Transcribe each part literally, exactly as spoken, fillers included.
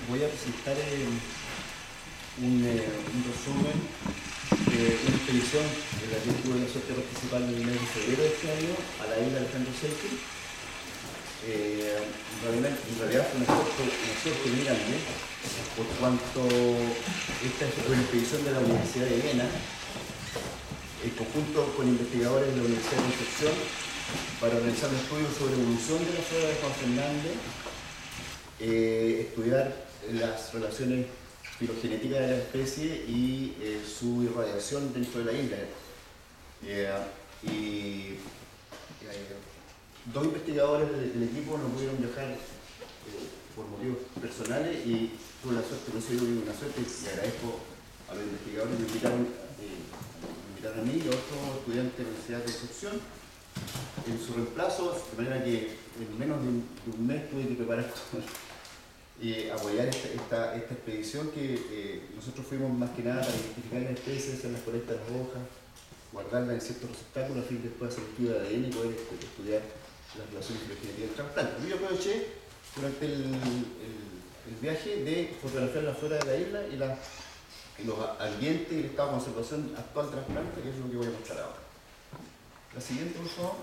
voy a presentar eh, un, eh, un resumen de una expedición en la que tuve la suerte de participar en el mes de febrero de este año a la isla de Alejandro Selkirk. Eh, en, realidad, en realidad fue una suerte, una suerte muy grande, por cuanto esta es una expedición de la Universidad de Viena, en conjunto con investigadores de la Universidad de Concepción, para realizar un estudio sobre evolución de la flora de Juan Fernández, eh, estudiar las relaciones filogenéticas de la especie y eh, su irradiación dentro de la isla. Eh, y eh, dos investigadores del, del equipo no pudieron viajar eh, por motivos personales y tuve la suerte, considero una suerte y agradezco a los investigadores que me invitaron, eh, me invitaron a mí y a otros estudiantes de la Universidad de Concepción en su reemplazo, de manera que en menos de un, de un mes tuve que preparar todo y eh, apoyar esta, esta, esta expedición que eh, nosotros fuimos más que nada para identificar las especies, hacer las colectas de las hojas, guardarlas en ciertos receptáculos a fin de después hacer el estudio de A D N y poder estudiar las relaciones filogenéticas del trasplante. Yo aproveché durante el, el, el viaje de fotografiar la flora de la isla y, la, y los ambientes y el estado de conservación actual del trasplante, que es lo que voy a mostrar ahora. La siguiente, por favor.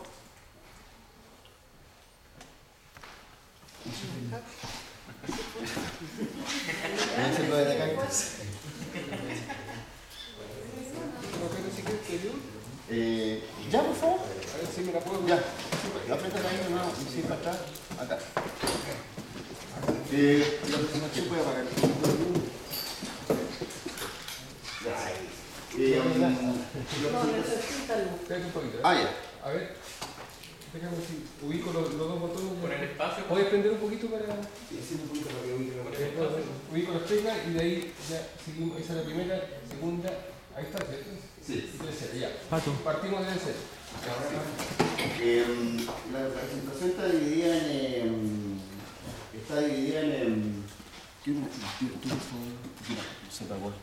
Voy a hacerlo desde acá. Eh, ya, por favor. A ver si me la puedo. Ya. Apriétala ahí, no, y sí, para atrás. Acá. Eh, la presentación puede apagar. Eh, No, necesita luz. Espérate un poquito. ¿eh? Ah, ya. A ver. Déjame si ubico los, los dos botones. Por el espacio. ¿Puedes prender un poquito para.? Sí, sí, un poquito para que ubique la Eh, no, no, ubico las teclas y de ahí ya seguimos. Esa es la primera, segunda. Ahí está, ¿cierto? Sí. Tercera, ya. Partimos de cero. Eh, la, la presentación está dividida en. Eh, está dividida en. Eh, ¿Qué se apagó?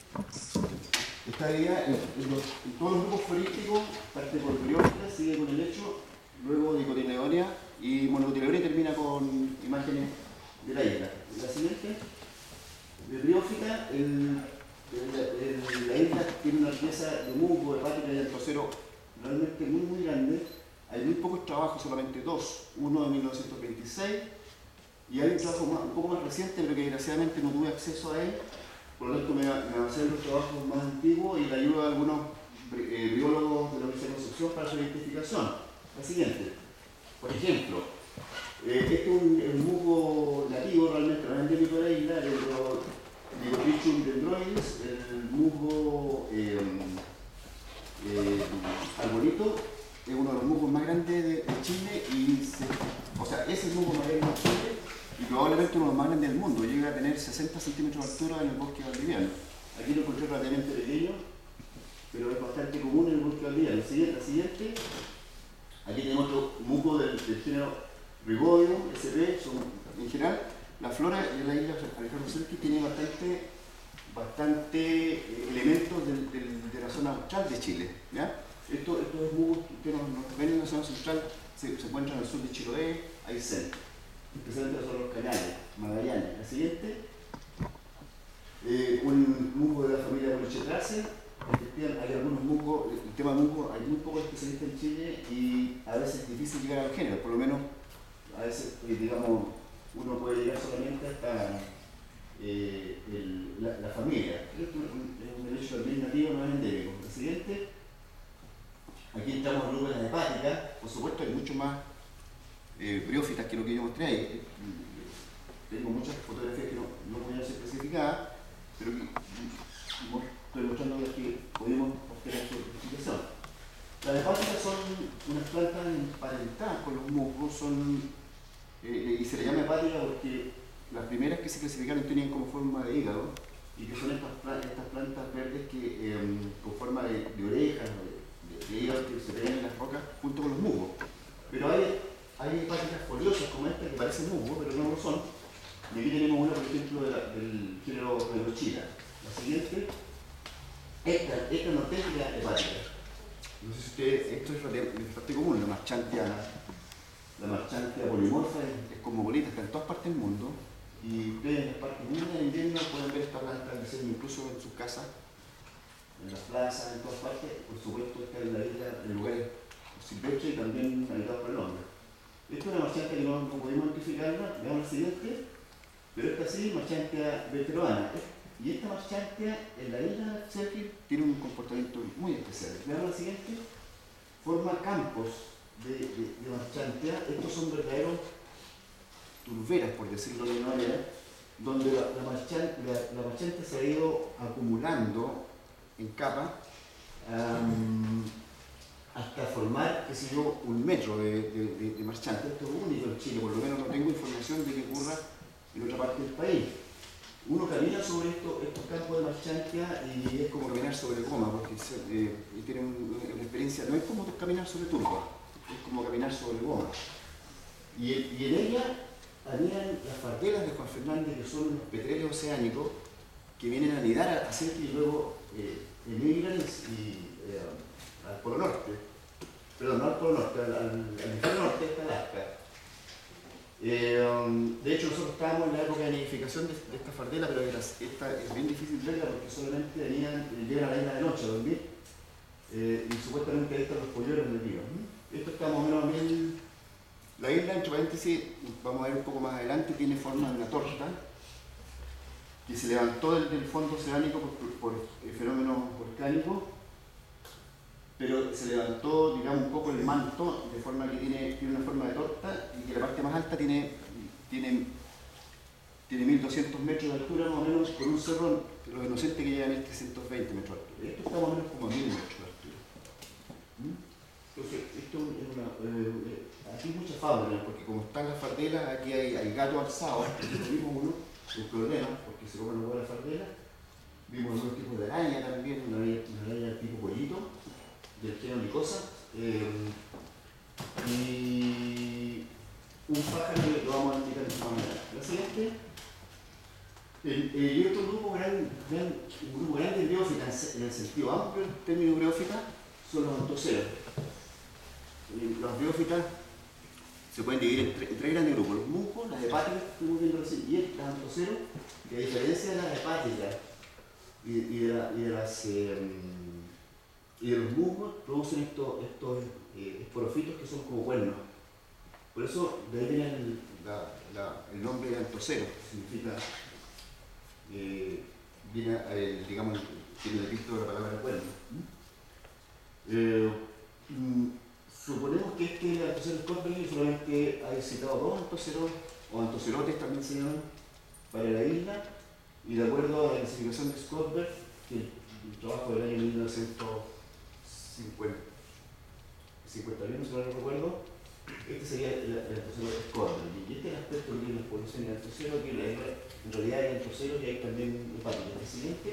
Está dividida en, en, los, en todos los grupos florísticos, parte por briófita, sigue con el hecho, luego dicotiledónea y monocotiledónea y termina con imágenes de la isla. La siguiente, de briófita, el, el, el, la isla tiene una riqueza de musgo, hepática y antrocero realmente muy muy grande. Hay muy pocos trabajos, solamente dos, uno de mil novecientos veintiséis y hay un trabajo más, un poco más reciente, pero que desgraciadamente no tuve acceso a él. Por lo tanto, me, me avancé en los trabajos más antiguos y la ayuda de algunos eh, biólogos de la Universidad de Concepción para su identificación. La siguiente. Por ejemplo, eh, este es un, un musgo nativo, realmente no es endémico de la isla, el Digotrichum dendroides, el musgo eh, eh, arbolito, es uno de los musgos más grandes de, de Chile, y se, o sea, es el musgo más grande de Chile. Y probablemente uno de los más grandes del mundo, llega a tener sesenta centímetros de altura en el bosque valdiviano. Aquí lo encontré relativamente pequeño, pero es bastante común en el bosque valdiviano. La siguiente, la siguiente aquí tenemos otro musgo del, del género Ribodium, S P. En general, la flora de la isla Alejandro Selkirk tiene bastante, bastante eh, elementos del, del, de la zona austral de Chile. ¿Ya? Estos, estos musgos que nos, nos ven en la zona central se, se encuentran al sur de Chiloé, Aysén. Especialmente son los canales, Magallanes. La siguiente, eh, un musgo de la familia Bolchetraceae. Hay algunos musgos, el tema de musgo, hay muy pocos especialistas en Chile y a veces es difícil llegar al género, por lo menos a veces, digamos, uno puede llegar solamente hasta eh, el, la, la familia. Esto es un, un derecho también nativo, no es endémico. La siguiente, aquí entramos en las hepáticas, por supuesto hay mucho más Eh, briófitas que lo que yo mostré ahí. Eh, tengo muchas fotografías que no, no podían ser especificadas, pero que estoy mostrando las que podemos obtener su especificación. Las hepáticas son unas plantas emparentadas con los musgos, son, eh, y se les llama hepática porque las primeras que se clasificaron tenían como forma de hígado, y que son estas, estas plantas verdes que eh, con forma de, de orejas, de, de, de hígado que se pegan en las rocas junto con los musgos. Pero hay Hay hepáticas foliosas como esta que parecen musgo, pero no lo son. Y aquí tenemos una, por ejemplo, de la, del género Neurochila. La siguiente, esta, esta es una auténtica hepática. No sé si ustedes, esto es bastante común, la marchantia, la marchantia polimorfa es, es cosmopolita, está en todas partes del mundo. y ustedes en las partes húmedas de invierno pueden ver esta planta creciendo incluso en sus casas, en las plazas, en todas partes. Por supuesto, está en la isla, en lugares silvestres y también habitados por el hombre. Esta es una marchanta que no, no pudimos identificarla, veamos la siguiente, pero esta sí, marchantia veteroana. Y esta marchantia en la isla Sergio tiene un comportamiento muy especial. Veamos la siguiente, forma campos de, de, de marchantia. Estos son verdaderos turberas, por decirlo de una manera, donde la, la, marchan, la, la marchantia se ha ido acumulando en capas um, hasta formar, qué sé yo, un metro de, de, de, de marchante. Esto es único en Chile, por lo menos no tengo información de que ocurra en otra parte del país. Uno camina sobre esto, estos campos de marchantia y es como caminar sobre goma, porque se, eh, y tiene un, una experiencia, no es como caminar sobre turba, es como caminar sobre goma. Y, y en ella anidan las fardelas de Juan Fernández, que son unos petreles oceánicos que vienen a anidar a, a Sergio y luego eh, emigran y, eh, al Polo Norte, perdón, no al Polo Norte, al, al, al hemisferio norte de Alaska. Eh, um, de hecho, nosotros estábamos en la época de nidificación de, de esta fardela, pero era, esta es bien difícil verla porque solamente venían, llegan a la isla de noche a dormir eh, y supuestamente ahí están los polluelos del río. Esto está más o menos a mil. La isla, entre paréntesis, vamos a ver un poco más adelante, tiene forma de una torta que se levantó del, del fondo oceánico por, por, por fenómenos volcánicos, pero se levantó, digamos, un poco el manto, de forma que tiene, tiene una forma de torta y que la parte más alta tiene, tiene, tiene mil doscientos metros de altura, más o menos, por un cerro, Los Inocentes, que llega a mil trescientos veinte metros de altura. Esto está más o menos como a mil metros de altura. ¿Mm? Entonces, esto es una... Eh, aquí hay mucha fauna, porque como están las fardelas, aquí hay, hay gato alzado, vimos uno, un problema, porque se comen luego la fardela. Vimos algunos tipos de araña también, una araña, una araña tipo pollito, del género Licosa, eh, y un pájaro que lo vamos a indicar de esta manera. La siguiente, el, el, y otro grupo grande, un grupo grande de briófitas, en el sentido amplio del término briófita, son los antoceros. Los briófitas se pueden dividir en, tre en tres grandes grupos: los musgos, las hepáticas, que estuvimos viendo recién, y los antoceros, que a diferencia de las hepáticas y, y, de, la, y de las eh, y de los musgos, producen estos, estos eh, esporofitos que son como cuernos. Por eso de ahí viene el, la, la, el nombre de antocero, que significa, eh, viene, eh, digamos, tiene el epíteto de la palabra cuerno. Eh, mm, suponemos que este antocero Scotberg solamente ha citado dos antoceros, o antocerotes también se llaman, para la isla, y de acuerdo a la clasificación de Scotberg, que el trabajo del año mil novecientos cincuenta y uno, si no lo recuerdo, este sería el, el antocero Scotberg. Y este es el aspecto que la población del antocero, que en realidad hay antoceros y hay también hepáticas. El siguiente,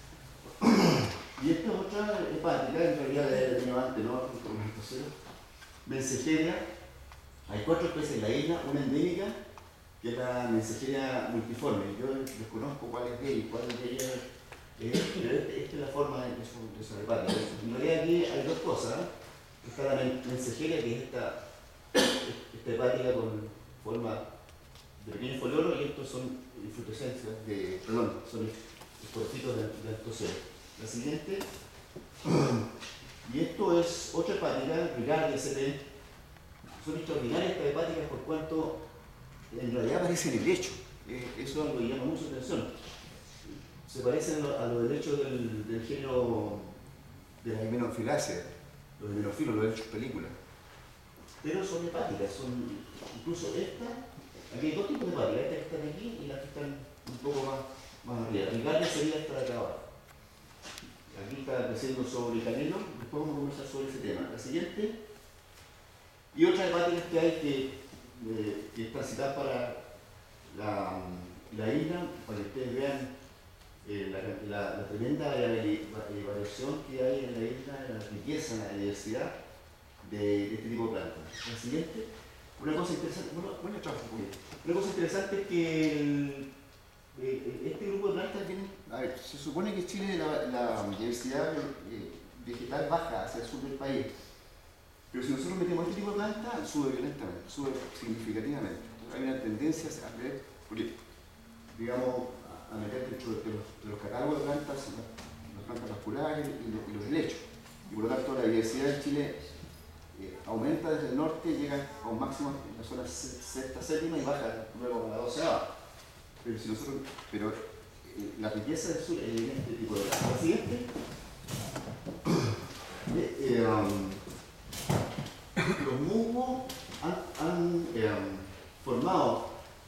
y esta es otra hepática, en realidad la he tenido antes, ¿no? Con el antocero. Mensegeria, hay cuatro especies en la isla, una endémica, que es la Mensegeria multiforme. Yo desconozco cuál es de ella y cuál es de ella. Eh, pero esta es la forma de su, de su hepática. En realidad aquí hay dos cosas, ¿no? Está la mensegeria, que es esta, esta hepática con forma de pequeños foliolos, y estos son infrutescencias de, perdón, son esporofitos de, de antocero. La siguiente, y esto es otra hepática, Ricardia S P. Son extraordinarias estas hepáticas por cuanto en realidad aparecen en el lecho. Eh, eso es algo que llama mucho la atención. Se parecen a los helechos del, del género de las himenofiláceas, los himenofilos, los helechos películas. Pero son hepáticas, son incluso esta, aquí hay dos tipos de hepáticas, estas que están aquí y las que están un poco más, más arriba. El Ricardia sería esta de acá abajo. Aquí está creciendo sobre canelo, después vamos a conversar sobre ese tema. La siguiente, y otras hepáticas que hay que, eh, que están citadas para la, la isla, para que ustedes vean Eh, la, la, la tremenda variación que hay en la isla, la riqueza, la diversidad de, de este tipo de plantas. La siguiente, una cosa interesante, bueno, bueno, trabajo, una cosa interesante es que el, eh, este grupo de plantas viene, a ver, se supone que Chile la, la diversidad eh, vegetal baja hacia el sur del país, pero si nosotros metemos este tipo de plantas, sube violentamente, sube significativamente. Entonces, hay una tendencia a ver, porque digamos, a, a meter dentro de los, de los catálogos de plantas, las, las plantas vasculares y, los, y los helechos. Y por lo tanto la diversidad en Chile eh, aumenta desde el norte, llega a un máximo en la zona sexta, séptima y baja luego a la doceava. Pero si nosotros, pero eh, la riqueza del sur es en este tipo de plantas. La siguiente, eh, eh, um, los musgos han, han eh, formado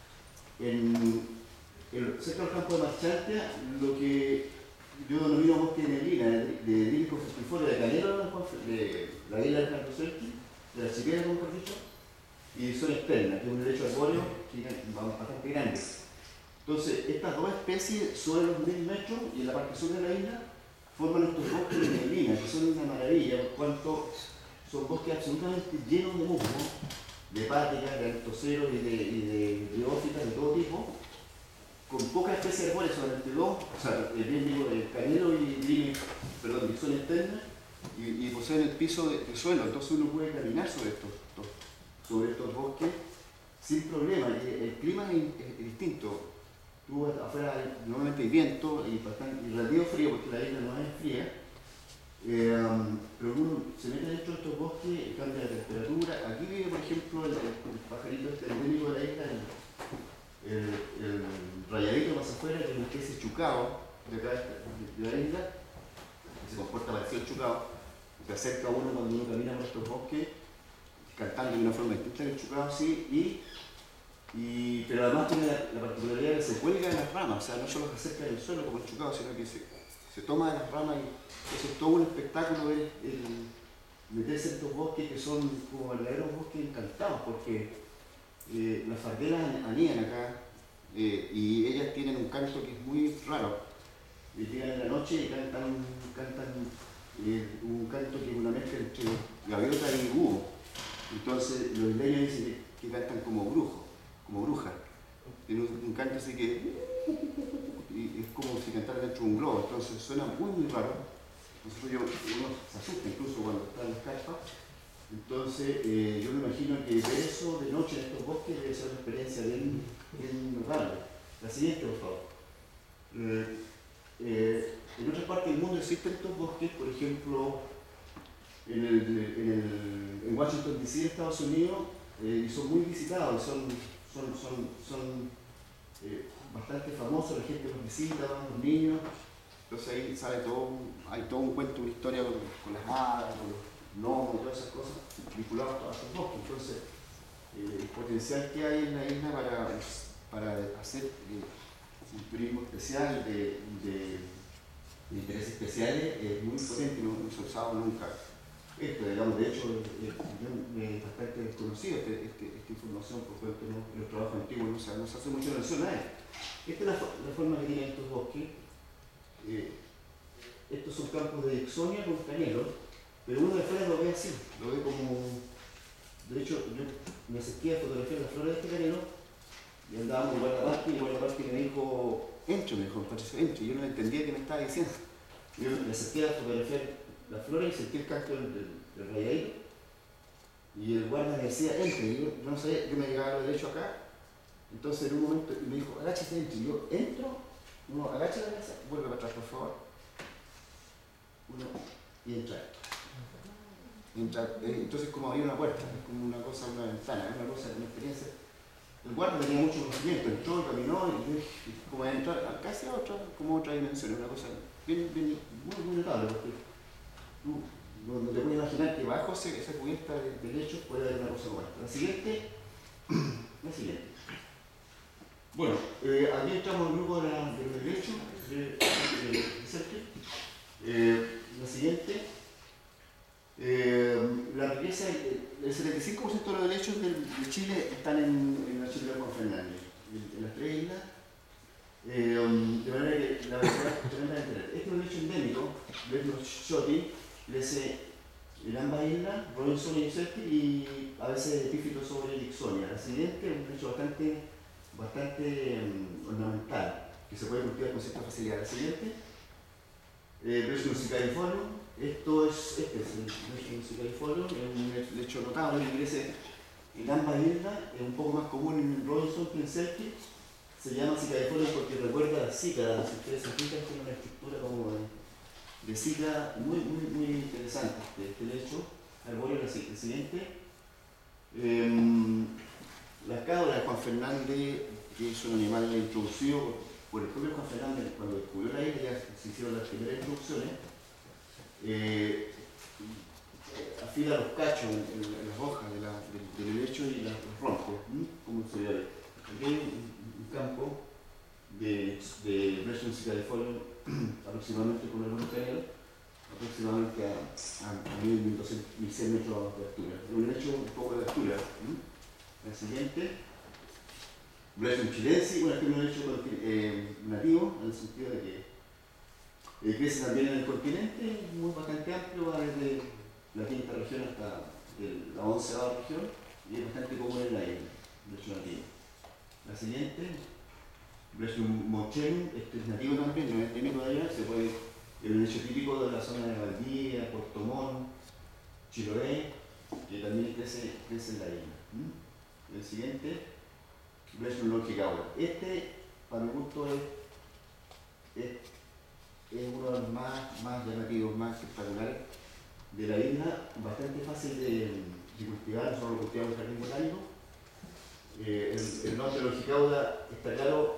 en el, cerca del campo de Marchantia lo que yo denomino bosque de neblina, de Dílico fructífero de Canelo, de la isla de Cardoselti, del archipiélago, mejor dicho, y son externas, que es un helecho arbóreo bastante grande. Entonces, estas dos especies sobre los mil metros y en la parte sur de la isla forman estos bosques de neblina, que son una maravilla, por cuanto son bosques absolutamente llenos de musgo, de hepáticas, de altoceros y de, y de briófitas de todo tipo, con pocas especies arbóreas, solamente dos, o sea, bien digo, el canelo y lime, perdón, que son externas, y, y poseen el piso de, de suelo, entonces uno puede caminar sobre estos, estos, sobre estos bosques sin problema. El, el clima es, es, es distinto. Tú afuera normalmente hay viento y, bastante, y relativo frío, porque la isla no es fría, eh, um, pero uno se mete dentro de estos bosques y cambia la temperatura. Aquí vive, por ejemplo, el, el pajarito este endémico de la isla, el, el, el rayadito más afuera, que es una especie de chucao de acá de, de la isla, que se comporta parecido al chucao, se acerca a uno cuando uno camina por estos bosques, cantando de una forma distinta del chucao, sí, y Y, pero además tiene la, la particularidad de que se cuelga de las ramas, o sea, no solo se acerca del suelo como el chucao, sino que se, se toma de las ramas y eso es todo un espectáculo ver el meterse en estos bosques que son como verdaderos bosques encantados, porque eh, las fardelas anidan acá eh, y ellas tienen un canto que es muy raro. Y llegan en la noche y cantan, cantan eh, un canto que es una mezcla entre gaviota y búho. Entonces los isleños dicen que, que cantan como brujos, como bruja. Tiene un, un canto así que y es como si cantara dentro de un globo, entonces suena muy muy raro. Nosotros yo, uno se asusta incluso cuando está en las carpas. Entonces eh, yo me imagino que ver eso de noche en estos bosques debe ser una experiencia bien, bien notable. La siguiente, por favor. Eh, eh, en otras partes del mundo existen estos bosques, por ejemplo, en, el, en, el, en Washington D C, Estados Unidos, eh, y son muy visitados, son Son, son, son eh, bastante famosos, la gente los visita, van los niños, entonces ahí sale todo, hay todo un cuento, una historia con, con las hadas, con los gnomos, todas esas cosas vinculadas a todos esos bosques. Entonces, eh, el potencial que hay en la isla para, para hacer eh, un turismo especial de, de, de intereses especiales es muy potente, no, no se ha usado nunca. Esto, digamos, de hecho, eh, es bastante desconocido este, este, esta información, porque no, en los trabajos antiguos no se, no se hace mucha mención a él. Esta es la, la forma que tienen estos bosques. Eh, estos son campos de Ixonia con canelo, pero uno de afuera lo ve así, lo ve como... De hecho, yo me acerqué a fotografiar las flores de este canelo y andábamos en guardaparque y el guardaparque me dijo, entre, me dijo, Patricio, entre. Yo no entendía qué me estaba diciendo. Yo me acerqué a fotografiar las flores y sentí el canto del, del, del rayadito y el guarda me decía entre, y yo, yo no sabía, yo me llegaba a lo derecho acá, entonces en un momento me dijo agáchate entre, y yo entro, uno agacha la cabeza, vuelve para atrás por favor, uno y entra, entra eh, entonces como abrir una puerta, es como una cosa, una ventana, es una cosa, una experiencia. El guarda tenía mucho conocimiento, entró y caminó y yo como entrar casi a otra, como otra dimensión, es una cosa bien, bien, muy, muy notable, porque tú no, no te puedes imaginar que bajo ese, esa cubierta de, de lechos puede haber una cosa como esta. La siguiente, la siguiente. Bueno, eh, aquí estamos en el grupo de, la, de los helechos de, de, de, de Sergio. Eh, la siguiente, eh, la riqueza, el setenta y cinco por ciento de los helechos de, de Chile están en, en el archipiélago Juan Fernández, en, en las tres islas. Eh, um, de manera que la verdad es tremenda de entender. Este es un hecho endémico, de los shoti, crece en ambas islas, Robinson y Yosemite, y a veces epífitos sobre Ixonia. La siguiente es un hecho bastante, bastante um, ornamental, que se puede cultivar con cierta facilidad. La siguiente, eh, Brechnus sicarifolia. Esto es, este es el Brechnus sicarifolia, es un lecho notable que crece en ambas islas, es un poco más común en Robinson que en Selkirk. Se llama cicadifolio porque recuerda a la cícada, si ustedes se fijan, tiene una estructura como de, de cícada muy, muy, muy interesante. Este, este lecho arbóreo es el siguiente. Eh, la cabra de Juan Fernández, que es un animal introducido por, por el propio Juan Fernández cuando descubrió la isla, ya se hicieron las primeras introducciones. Eh, afila los cachos en, en, en las hojas de la, del, del helecho y las rompe, ¿m? Como se ve ahí. Aquí hay un, un campo de, de Brechon cicadifolio aproximadamente con el buen canelo, aproximadamente a, a, a mil cien metros de altura. Es un helecho un poco de altura. ¿M? El siguiente, Brechon chilensis, bueno, este es un helecho eh, nativo, en el sentido de que eh, crece también en el continente, muy bastante amplio, va desde la quinta región hasta el, la onceava región, y es bastante común en la isla, de hecho nativo. La siguiente, Brechon monchenum, este es nativo también, no es endémico de allá, se puede, es un hecho típico de la zona de Valdivia, Puerto Montt, Chiloé, que también crece, crece en la isla. ¿Mm? El siguiente, Brechon longicauda. Este, para mi gusto, es, es, es uno de los más, más llamativos, más espectaculares de la isla, bastante fácil de, de cultivar, nosotros lo cultivamos en el jardín botánico. Eh, el, el nombre longicauda está claro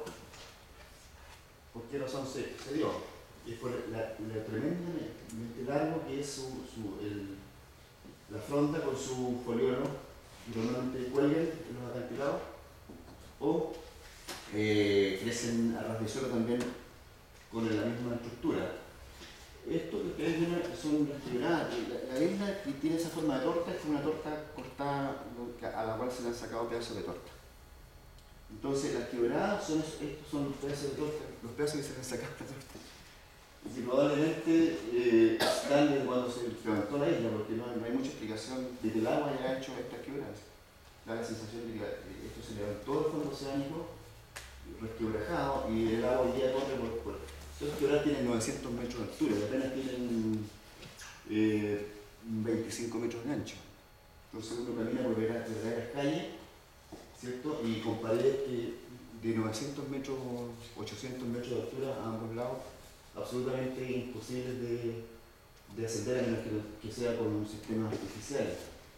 por qué razón se, se dio. Y es por la, la tremendamente largo que es su, su, el, la fronda con su foliolo, y normalmente cuelgan en los acantilados, o eh, crecen a ras de suelo también con la misma estructura. Esto que ustedes ven son las quebradas. La, la isla tiene esa forma de torta, es una torta cortada a la cual se le han sacado pedazos de torta. Entonces las quebradas son, estos son los pedazos de torta, los pedazos que se le han sacado de la torta. Y probablemente eh, están desde cuando se levantó la isla, porque no, no hay mucha explicación de que el agua haya hecho estas quebradas. Da la sensación de que esto se levantó del fondo oceánico, resquebrajado, y el agua hoy día corre por, por estos quebradas tienen novecientos metros de altura y apenas tienen eh, veinticinco metros de ancho. Entonces uno camina por verdaderas calles, ¿cierto? Y con paredes que de novecientos metros, ochocientos metros de altura a ambos lados, absolutamente imposibles de, de ascender a menos que, que sea con un sistema artificial.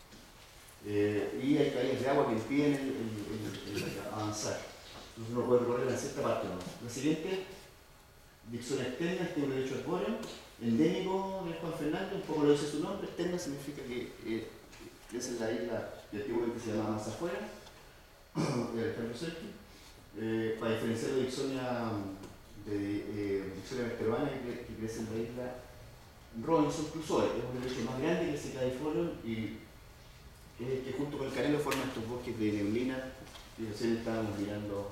Eh, y hay calles de agua que impiden el, el, el, el avanzar. Entonces uno puede recorrer en cierta parte, ¿no? La siguiente, Dixon externa, este es un helecho arbóreo, endémico de Juan Fernández, un poco lo dice su nombre. Externa significa que eh, es en la isla que antiguamente se llamaba más afuera, de Alejandro Serki, eh, para diferenciar de Dixonia, de eh, Dixonia vertebrana que, que crece en la isla Robinson Crusoe. Es un helecho más grande que el cicadifolio y eh, que junto con el canelo forma estos bosques de neblina que recién estábamos mirando.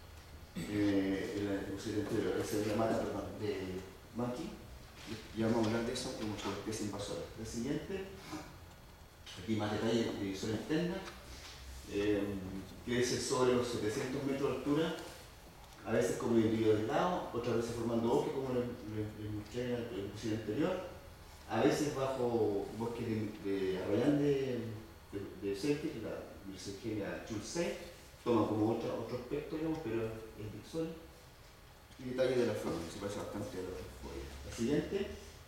Eh, en la distribución entero, esa es la mata de Monkey, ya vamos a hablar de eso como especie invasora. El siguiente, aquí más detalles de división externa, eh, crece sobre los setecientos metros de altura, a veces como individuo aislado, otras veces formando bosque como les mostré en la distribución anterior, a veces bajo bosques de, de arrayán de, de, de Celtic, la Virgenia Chulsei, toma como otro, otro aspecto, digamos, pero es Dixon. Y detalle de la flor, que se parece bastante a la flor. La siguiente.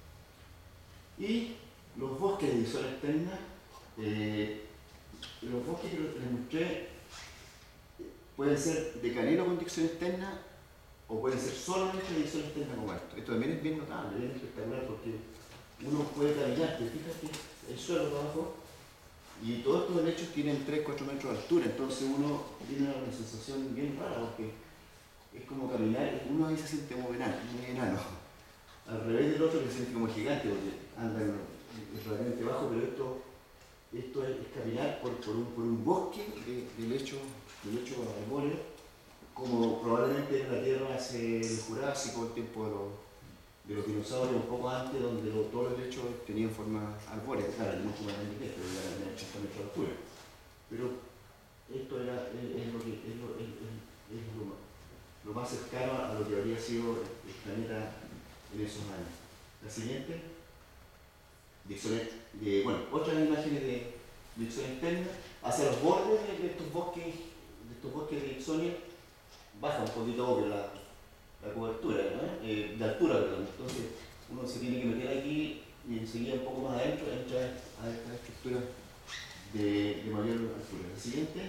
Y los bosques de Dixon externa, eh, los bosques que les mostré pueden ser de canelo con Dixon externa o pueden ser solamente de Dixon externa como esto. Esto también es bien notable, bien espectacular porque uno puede caminar, te fijas que el suelo de abajo. Y todos estos helechos tienen tres a cuatro metros de altura, entonces uno tiene una sensación bien rara porque es como caminar, uno ahí se siente como enano, muy enano. Al revés del otro que se siente como gigante porque anda relativamente bajo, pero esto, esto es, es caminar por, por, un, por un bosque de, de helechos de helechos arbóreos, como probablemente en la Tierra hace el Jurásico, el tiempo de los de los dinosaurios un poco antes, donde lo, todos los helechos tenían forma arbórea, claro, mucho más grande que esto, pero ya era ochenta metros de altura. Pero esto era, es, es, lo, que, es, lo, es, es lo, lo más cercano a lo que habría sido el planeta en esos años. La siguiente, Dixon, de, bueno, otras imágenes de Dixon externa, hacia los bordes de, de estos bosques, de estos bosques de Dixonia, baja un poquito obvio la, la cobertura, ¿no? eh, de altura, perdón. Entonces uno se tiene que meter aquí y enseguida un poco más adentro entra a esta estructura de, de mayor altura. La siguiente,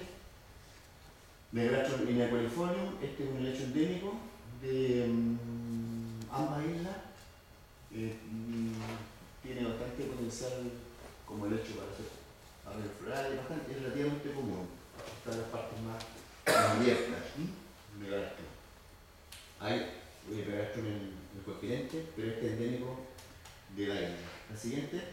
Megarastrum lineaquilifolium. Este es un helecho endémico de um, ambas islas. Eh, mm, tiene bastante potencial como helecho para hacer arreglos florales, bastante, es relativamente común. Está en las partes más, más abiertas. ¿Mm? Megarastrum. Hay Megarastrum en, en el continente, pero este es endémico de la isla. La siguiente,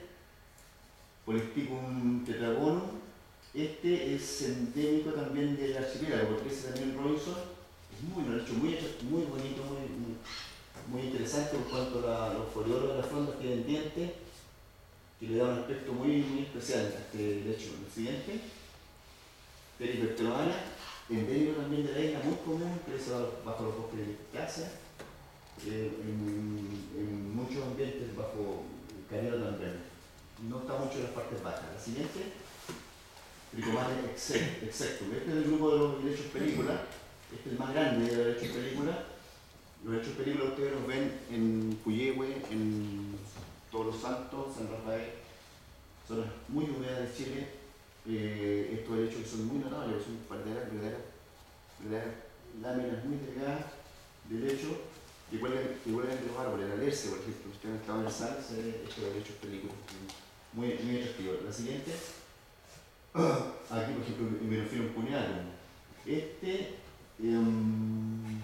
Polyspicum tetragonum. Este es endémico también del archipiélago, porque ese también Robinson es muy, un helecho muy, muy bonito, muy, muy, muy interesante en cuanto a la, los foliolos de las frondas tienen dientes que le da un aspecto muy, muy especial a este helecho. El siguiente, Peripectronana, endémico también de la isla, muy común, crece bajo los bosques de casa, eh, en, en muchos ambientes bajo canelo también. No está mucho en las partes bajas. La siguiente, Trichomanes exectum. Este es el grupo de los helechos película. Este es el más grande de los helechos película. Los helechos película ustedes los ven en Puyehue, en Todos los Santos, San Rafael, zonas muy húmedas de Chile. Eh, estos helechos son muy notables, son verdaderas, verdaderas, verdaderas láminas muy delgadas de helecho que vuelven, que vuelven de los árboles. La alerce, por ejemplo, ustedes han estado en el sal, se ve estos helechos película. Muy, muy atractivo. La siguiente, aquí por ejemplo, el Menophyllum cuneatum. Este, um,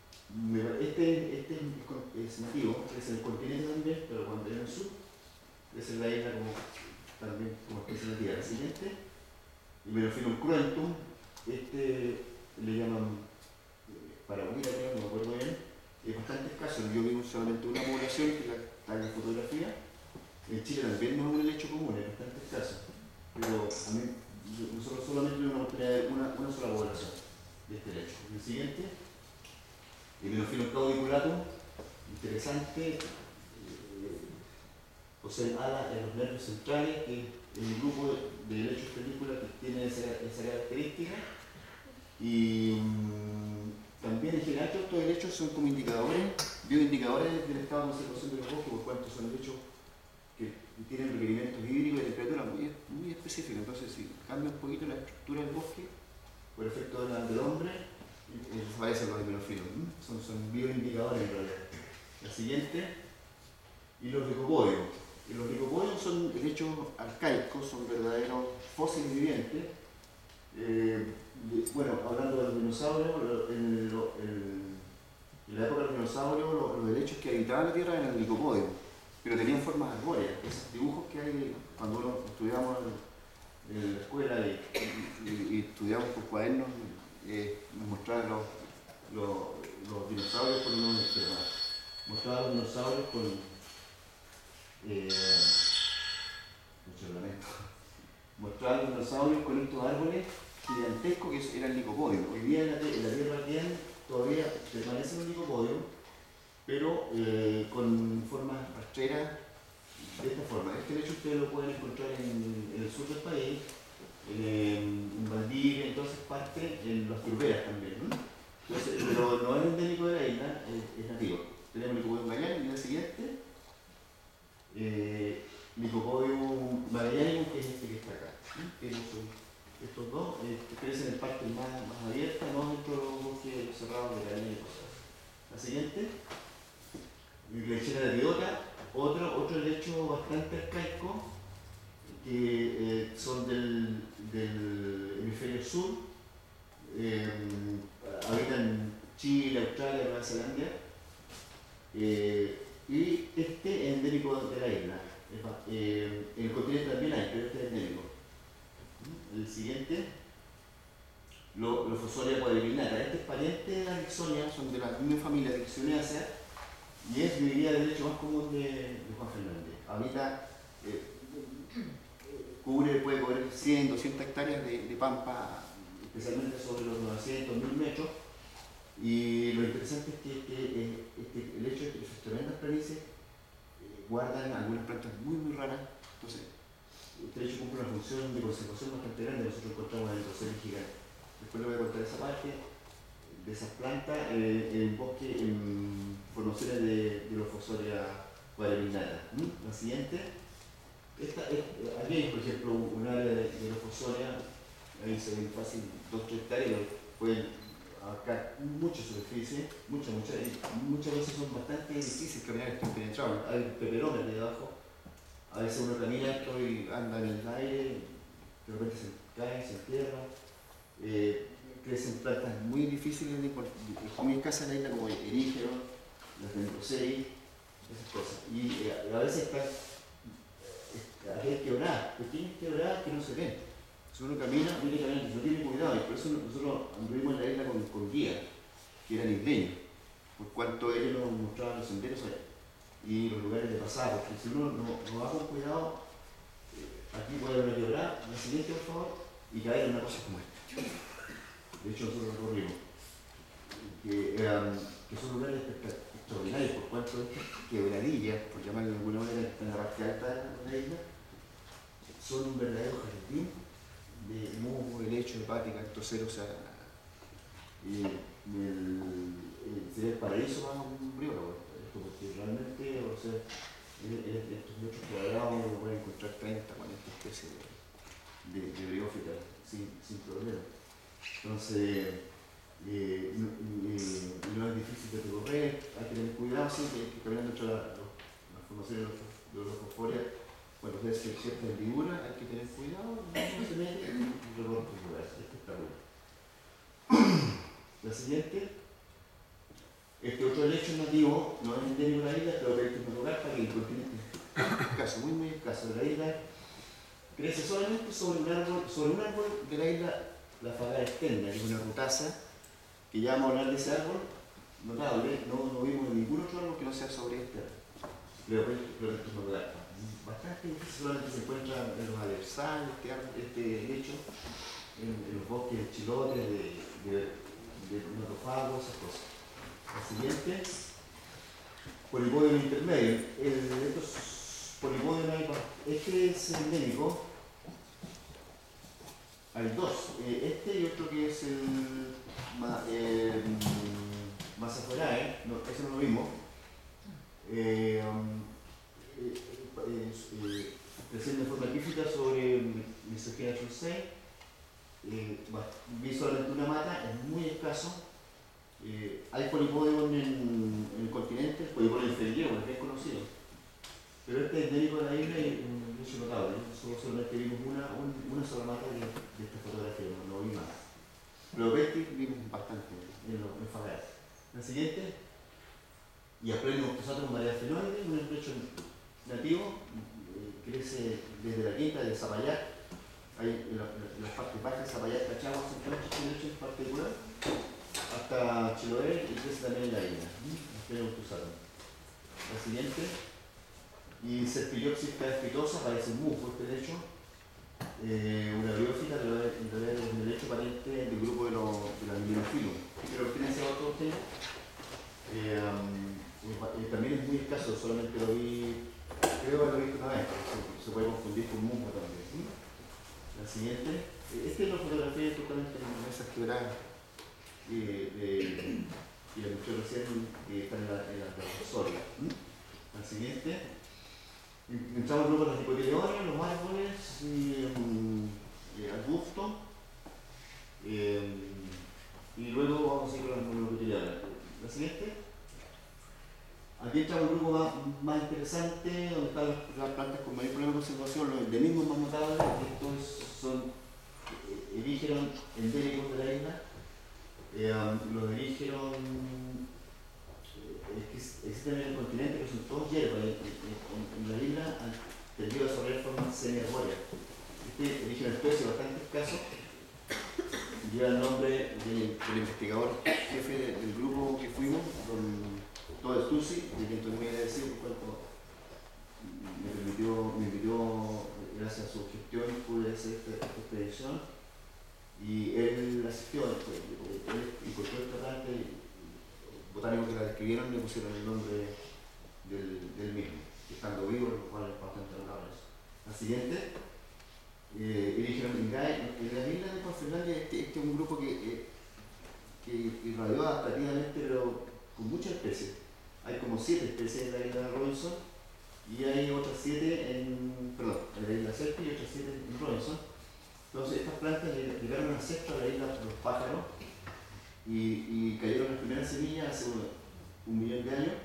este, este es nativo, es en el continente también, pero cuando es en el sur, es en la isla como, también como especie nativa. La siguiente, el Menophyllum cruentum. Este le llaman paragüira, no me acuerdo bien, es bastante escaso. Yo vivo solamente una población que está en la fotografía. En Chile también no es un helecho común, es bastante escaso, pero a mí, nosotros solamente tenemos una oportunidad de una, una sola población de este helecho. El siguiente, el Menophyllum claudiculatum, interesante, eh, poseen alas en los nervios centrales, que es el grupo de helechos películas que tiene esa, esa característica. Y mmm, también en general todos estos helechos son como indicadores, bioindicadores del estado de conservación de los bosques, por cuanto son helechos que tienen requerimientos hídricos y temperatura muy, muy específicos. Entonces, si cambia un poquito la estructura del bosque, por efecto de la, del hombre, eh, desaparecen los Menophyllum. ¿Mm? Son, son bioindicadores en realidad. La siguiente, y los licopodios. Y los licopodios son helechos arcaicos, son verdaderos fósiles vivientes. Eh, bueno, hablando de los dinosaurios, en, el, el, en la época de los dinosaurios, los, los helechos que habitaban la Tierra eran el licopodio, pero tenían formas arbóreas. Esos dibujos que hay cuando uno estudiamos en, en la escuela y, y, y estudiamos por cuadernos, eh, nos mostraban los, los, los dinosaurios con unos extremados. Mostraban los dinosaurios con eh, mucho lamento. Mostraban los dinosaurios con estos árboles gigantescos que eran licopodios. Hoy día en la, en la Tierra tienen, todavía permanecen los licopodios, pero eh, con formas rastreras de esta forma. Este hecho ustedes lo pueden encontrar en, en el sur del país, en, en Valdivia, en todas esas partes, en las turberas también, ¿no? Entonces, pero no es endémico de la isla, es, es nativo. Tenemos el licopodio magallanicum, y la siguiente, eh, Licopodium magallanicum, que es este que está acá. ¿Sí? Estos dos eh, crecen en partes más, más abiertas, no dentro de los bosques cerrados de la isla y cosas. La siguiente, Gleichera lepidota, otro, otro helecho bastante arcaico, que eh, son del, del hemisferio sur, eh, habitan en Chile, Australia, Nueva Zelanda, eh, y este es endémico de la isla. Eh, en el continente también hay, pero este es endémico. El siguiente, los lo Fosoria quadripinnata. Este es pariente de la Dixonia, son de la misma familia Dixoniaceae, y es, yo diría, el hecho más común de, de Juan Fernández. Habita, eh, cubre, puede cubrir cien, doscientas hectáreas de, de pampa, especialmente sobre los novecientos, mil metros. Y lo interesante es que, que eh, este, el hecho de que las tremendas planicies eh, guardan algunas plantas muy, muy raras. Entonces, este hecho cumple una función de conservación bastante grande. Nosotros encontramos en el Rosario gigante. Después le voy a contar esa parte de esas plantas eh, en bosque, en formaciones de, de los Fossoria guaremignata. ¿Mm? La siguiente, esta, esta, aquí hay por ejemplo un área de, de los Fossoria, ahí se ven fácil dos o tres hectáreas, pueden abarcar mucha superficie, muchas, muchas, muchas veces son bastante difíciles caminar, están penetrados, hay peperones de abajo, a veces uno camina esto y anda en el aire, de repente se cae, se entierra. Eh, crecen plantas muy difíciles, de, de, muy escasas en la isla, como el erígero, las dendrocei, esas cosas. Y eh, a veces están eh, hay quebradas, pequeñas quebradas que no se ven. Si uno camina, tiene que caminar, si no tiene cuidado, y por eso nosotros anduvimos en la isla con, con guías, que eran isleños, por cuanto ellos nos mostraban los senderos y los lugares de pasada, porque si uno no, no va con cuidado, eh, aquí puede haber una quebrada, la siguiente por favor, y caer en una cosa como esta. De hecho nosotros recorrimos, que, eran, que son lugares extraordinarios, por cuanto estas quebradillas, por llamarlo de alguna manera, que están en la parte alta de la isla, son un verdadero jardín de musgo, de lecho, de pática, entonces, o sea, y el, el, sería el paraíso para un biólogo, porque realmente, o sea, en, en estos metros cuadrados uno puede encontrar treinta, cuarenta especies de, de, de briófitas sin, sin problema. Entonces, eh, no, eh, no es difícil de recorrer, hay que tener cuidado, sí, que, que caminando entre la, las formaciones de los fosforias, cuando se hace cierta hendidura, hay que tener cuidado, no se mete y recorre tus lugares, este está bueno. La siguiente, este otro helecho nativo, no es endémico de la isla, pero que hay que lugar para que el continente escaso, muy muy escaso de la isla, crece solamente sobre un árbol, sobre un árbol de la isla, la Fagara externa, que es una rutaza, que ya vamos a hablar de ese árbol, notable, no, no vimos ningún otro árbol que no sea sobre este árbol. Pero es un lugar bastante difícil, solamente se encuentra en los alersales, este, árbol, este helecho, en, en los bosques de chilotes, de, de, de notofagos, esas cosas. La siguiente, polipodium intermedio. El, estos polipodium hay, este es endémico. Hay dos, eh, este y otro que es el eh, Mazaforae, no, ese no lo vimos. Eh, eh, eh, eh, creciendo de forma epífita sobre Misogena chulcei. Eh, bueno, vi solamente una mata, es muy escaso. Eh, hay polipodium en, en el continente, el polipodium inferior, es bien conocido. Pero este es endémico de la isla y es un hecho notable. Nosotros solamente vimos una, un, una sola mata de, de esta fotografía, no, no vi más. Pero Betty vimos bastante en, lo, en Fagara. La siguiente, y aprendo con varias fenómenos, un helecho nativo, eh, crece desde la quinta de Zapallar. Hay en, la, en las partes bajas de Zapallar, Cachagua, se encuentra este helecho en particular, hasta Chiloé y crece también en la isla. La siguiente, y Serpillopsis caespitosa, parece un musgo este helecho, eh, una briófita, pero en realidad es un helecho pariente del grupo de, lo, de la Milenophyllum, pero pertenece a otro tema. Eh, um, eh, también es muy escaso, solamente lo vi, creo que lo he visto una vez, se, se puede confundir con musgo también. ¿Sí? La siguiente, eh, esta es la fotografía justamente en esas quebradas eh, de, y la mostré recién, que están en la, en la Fossoria. ¿Mm? La siguiente. Entramos luego en las dicotiledonias, los árboles, y, um, eh, arbustos, eh, y luego vamos a ir con las monocotiledonias. La siguiente. Aquí entramos un grupo más, más interesante, donde están las, las plantas con mayor problema de conservación, los endemismos más notables, estos son eh, erígeros endémicos de la isla. Eh, um, los erígeros que existen en el continente, que son todos hierbas, en, en, en la isla han tendido a desarrollar formas semi-arbóreas. Este erígeno especie bastante escaso lleva el nombre del, del investigador jefe de, del grupo que fuimos, don Todd Stussy, de quien estoy muy agradecido por cuanto me permitió, me invitó, gracias a su gestión, pude hacer esta, esta expedición y él asistió, él incorporó esta planta y botánicos que la describieron le pusieron el nombre del, del mismo, estando vivo, lo cual es bastante notable. La siguiente, eh, eligieron Ingay, en las islas de Juan Fernández, este, este es un grupo que, eh, que irradió adaptativamente, pero con muchas especies. Hay como siete especies en la isla de Robinson y hay otras siete en, perdón, en la isla Selkie y otras siete en Robinson. Entonces estas plantas llegaron al sexto a la isla de los pájaros y, y cayeron las primeras semillas hace un, un millón de años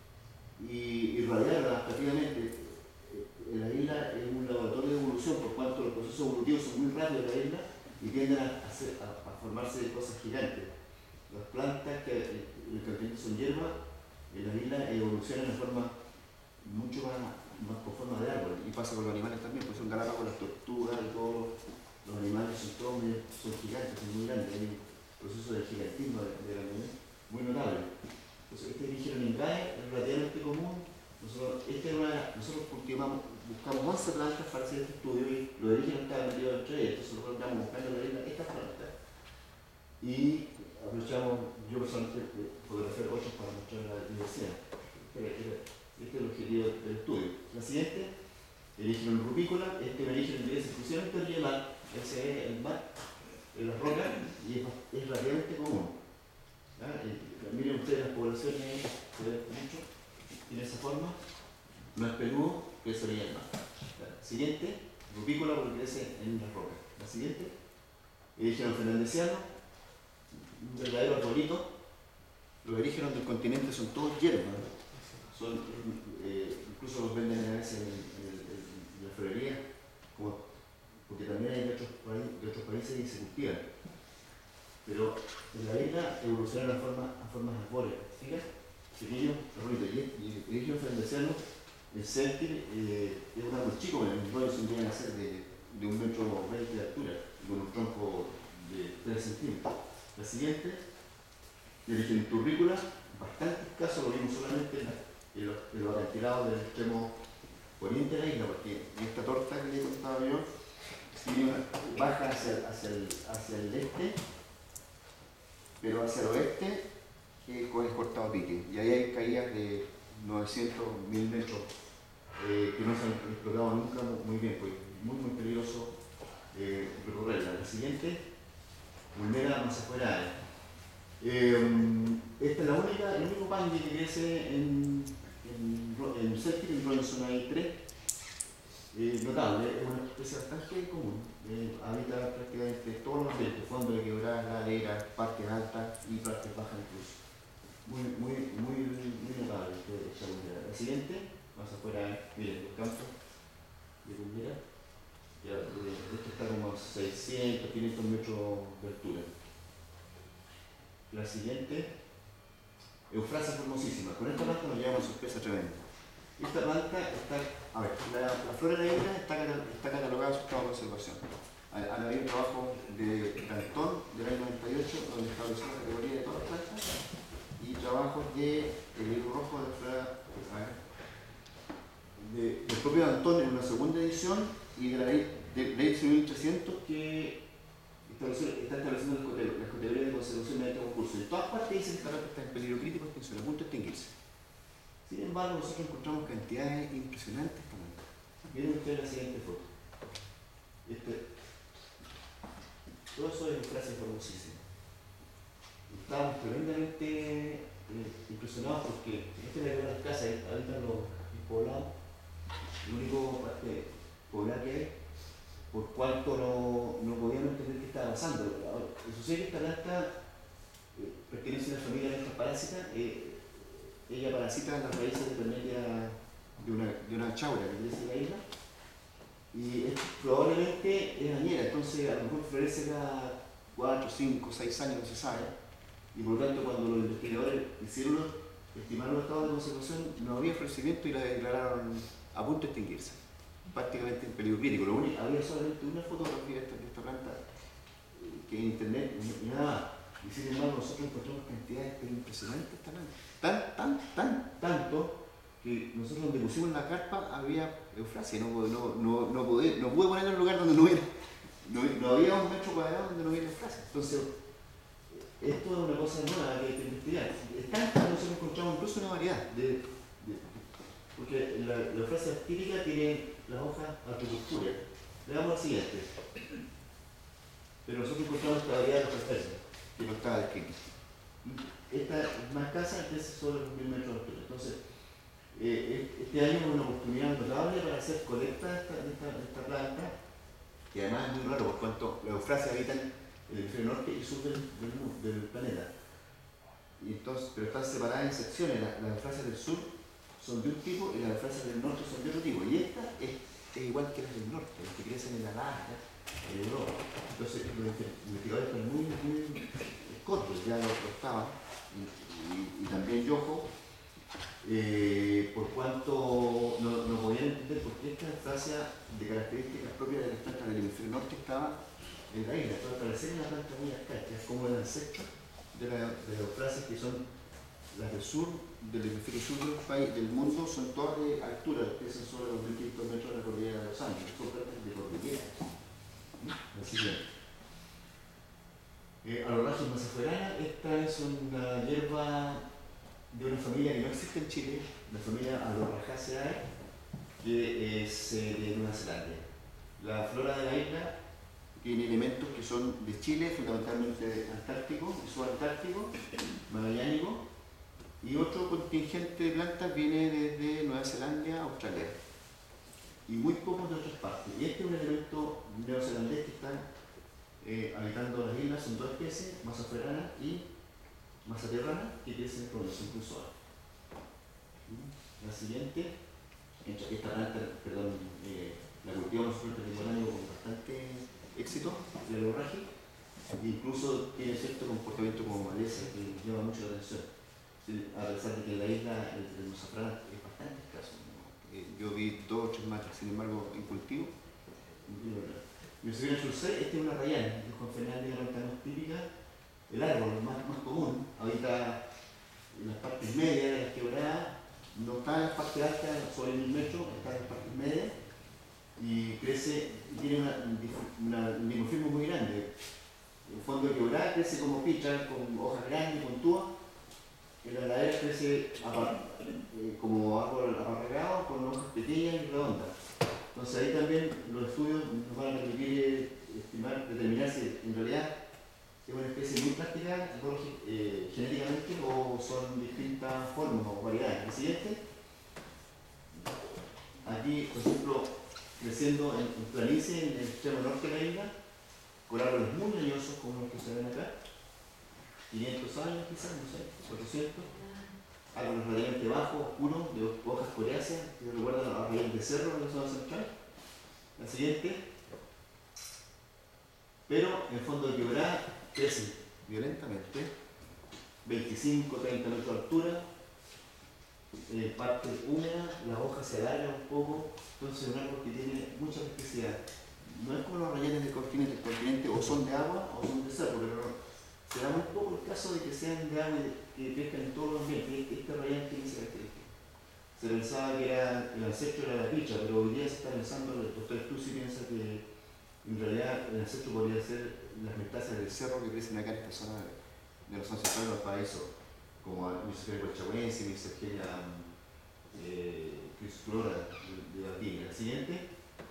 y irradiaron adaptativamente. La isla es un laboratorio de evolución, por cuanto los procesos evolutivos son muy rápidos en la isla y tienden a, hacer, a, a formarse cosas gigantes. Las plantas que el continente son hierbas, en las islas evolucionan de forma mucho más, más con forma de árbol, y pasa con los animales también, pues son galápagos, las tortugas y todos los animales son todos muy, son gigantes, son muy grandes, hay un proceso de gigantismo de, de la animal muy notable. Entonces este dijeron en GAE es relativamente común. Nosotros, este es una, nosotros cultivamos, buscamos once plantas para hacer este estudio y los orígenes estaban metidos entre ellas, entonces nosotros estamos buscando en la isla estas plantas y aprovechamos, yo personalmente fotografiar otros para mostrar la diversidad. Este es el objetivo del estudio. La siguiente, eligen rupícola, este origen de exclusivamente del mar, ese es el mar, en las rocas, y es, es relativamente común. Eh, miren ustedes las poblaciones, se ve mucho, tiene esa forma, no es peludo, que es orilla del mar. La siguiente, rupícola porque crece en las rocas. La siguiente, erígenos fernandesiano, un verdadero arbolito. Los erígenos del continente son todos hierbas, son, eh, incluso los venden a veces en, en, en la florería, como, porque también hay de otros, de otros países y se cultivan. Pero en la isla evolucionaron a, forma, a formas arbóreas. Fíjate, pequeños arbolitos. Y el erígeno fernandesiano, el céntil, eh, es un árbol chico, en el Robinson llegan a ser de, de un metro veinte de altura, con un tronco de tres centímetros. La siguiente, el erígeno turrícola, bastante escaso, lo vimos solamente en, la, en, los, en los acantilados del extremo poniente de la isla, porque en esta torta que les contaba yo, si baja hacia, hacia, el, hacia el este, pero hacia el oeste eh, con el cortado pique, y ahí hay caídas de novecientos, mil metros eh, que no se han explorado nunca muy bien, pues muy muy peligroso eh, recorrerla. La siguiente, Vulnera Mazafuera. Eh, esta es la única, el único pangue que crece en, en, en Selkie, en Robinson hay tres. Eh, notable, es una especie bastante común, eh, habita prácticamente todos los ambientes, fondos de quebradas, laderas, partes altas y partes bajas incluso. Muy, muy, muy, muy notable esta vulnera. La siguiente, más afuera, miren, los campos de vulnera, ya, eh, esto está como a seiscientos, quinientos metros de altura. La siguiente, Eufrasia formosísima. Con esta planta nos llevamos una sorpresa tremenda. Esta planta está, a ver, la, la flora de la isla está, está catalogada en su estado de conservación. Han habido un trabajo de Cantón del año noventa y ocho, donde estableció la categoría de todas las plantas, y trabajos de el libro rojo de la flora, a ver, de, del propio Antón en una segunda edición, y de la ley de ley mil trescientos que está estableciendo las categorías de conservación de este concurso. En todas partes dicen que esta planta está en peligro crítico de extinción, a punto de extinguirse. Sin embargo, nosotros encontramos cantidades impresionantes de esta planta. Miren ustedes la siguiente foto. Este, todo eso es Eufrasia formosísima. Estábamos tremendamente eh, impresionados porque esta es la de las casas, habitan los poblados, el único parte poblado que hay, por cuanto no, no podíamos entender qué estaba pasando. Sucede que esta planta eh, pertenece a una familia de estas parásitas. Eh, Ella parasita en las raíces de Permelia de una, de una chaura que crece en la isla y es, probablemente es dañera, entonces a lo mejor florece cada cuatro, cinco, seis años, no se sabe, y por lo tanto cuando los investigadores hicieron los, estimaron los estados de conservación no había florecimiento y la declararon a punto de extinguirse, prácticamente en peligro crítico. Lo único, había solamente una fotografía de esta, de esta planta que en internet y nada más. Y sin embargo nosotros encontramos cantidades impresionantes de esta planta. Tan, tan, tan, tanto que nosotros donde pusimos la carpa había eufrasia, no, no, no, no, pude, no pude poner en un lugar donde no hubiera, no, no había un metro cuadrado donde no hubiera eufrasia. Entonces, esto es una cosa nueva que hay que investigar. Es tanto que nosotros encontramos incluso una variedad, de, de, porque la, la eufrasia típica tiene las hojas articulturas. Le damos al siguiente. Pero nosotros encontramos esta variedad de otras especies. que no estaba descrito. Esta es más escasa, crece sobre los mil metros de altura. Entonces, eh, este año es una oportunidad notable para hacer colecta de esta, de esta, de esta planta, que además es muy raro por cuanto las eufrasias habitan el hemisferio norte y sur del, del, del planeta. Y entonces, pero están separadas en secciones. Las, las eufrasias del sur son de un tipo y las eufrasias del norte son de otro tipo. Y esta es, es igual que las del norte, las que crecen en Alaska, en Europa. Entonces, los investigadores están muy, muy cortos, ya lo, lo estaban, y, y, y también Yojo, eh, por cuanto no, no podían entender por qué esta eufrasia de características propias de las plantas del hemisferio norte estaba en la isla. Pero al parecer es una planta muy arcaica, es como el ancestro de, la, de las eufrasias que son las del sur, del hemisferio sur del país, del mundo, son todas de altura, que son sobre los mil quinientos metros de la cordillera de los Andes, son plantas de cordillera. Así que, eh, Alorasia mazaferana, esta es una hierba de una familia que no existe en Chile, la familia Aloraceae, que es eh, de Nueva Zelanda. La flora de la isla tiene elementos que son de Chile, fundamentalmente antártico y subantártico, magallánico, y otro contingente de plantas viene desde Nueva Zelanda, Australia, y muy pocos de otras partes. Y este es un elemento neozelandés que está eh, habitando las islas, son dos especies, mazaferana y mazaterrana, que crecen con los incluso. La siguiente, esta planta, perdón, eh, la cultivamos en el contemporáneo con bastante éxito, el aloraje, incluso tiene cierto comportamiento como maleza que llama mucho la atención, a pesar de que la isla, el, el mazafrán es bastante escaso, ¿no? Eh, yo vi dos o tres matras, sin embargo, en cultivo. Mi sobrino Chulcé, este es una rayana, es Juan Fernández, la planta más típica, el árbol más, más común, habita en las partes medias de las quebradas, no está en las partes altas, sobre mil metros, está en las partes medias, y crece, y tiene una, una, un dimorfismo muy grande. En fondo de quebrada crece como picha, con hojas grandes, con tuas. En la ladera crece eh, como árbol aparregado, con hojas pequeñas y redondas. Entonces ahí también los estudios nos van a permitir estimar, determinar si en realidad es una especie muy práctica eh, genéticamente o son distintas formas o variedades. El siguiente, aquí por ejemplo, creciendo en, en planicie en el extremo norte de la isla, con árboles muy leñosos como los que se ven acá, quinientos años quizás, no sé, cuatrocientos, árboles relativamente bajos, oscuros, de hojas coriáceas, que recuerdan a raíz de cerro en la zona central. La siguiente, pero en fondo de quebrada crece violentamente, veinticinco a treinta metros de altura, eh, parte húmeda, las hojas se alargan un poco, entonces es un árbol que tiene mucha plasticidad. No es como los rayanes del continente, del continente o son de agua o son de cerro, pero no. Se da muy poco el caso de que sean de agua y que crezcan en todos los ambientes. Este rayán tiene esa característica. Se pensaba que era, el ancestro era la picha, pero hoy día se está pensando, el doctor Stussy piensa que en realidad el ancestro podría ser las metáceas del cerro que crecen acá en esta zona de, de los ancestros del paraíso, como Misogeria colchahuense, Misogeria eh, crisuflora de, de Valdivia. La siguiente.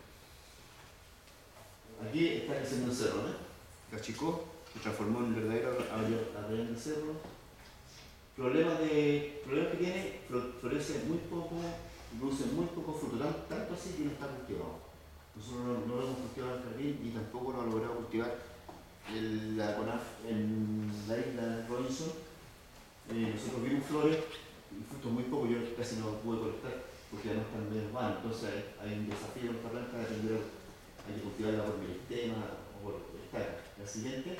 Aquí está creciendo el cerro, ¿no? Se achicó, se transformó en un verdadero arrayán de cerro. Problemas, de, problemas que tiene, florece muy poco, produce muy poco fruto, tanto así que no está cultivado. Nosotros no, no lo hemos cultivado en el jardín y tampoco lo hemos logrado cultivar en la CONAF en la isla Robinson. Eh, nosotros vimos flores y frutos muy pocos, yo casi no pude colectar porque además están medio vanos. Entonces hay, hay un desafío en esta planta de aprender, hay que cultivarla por meristema o por estaca. La siguiente.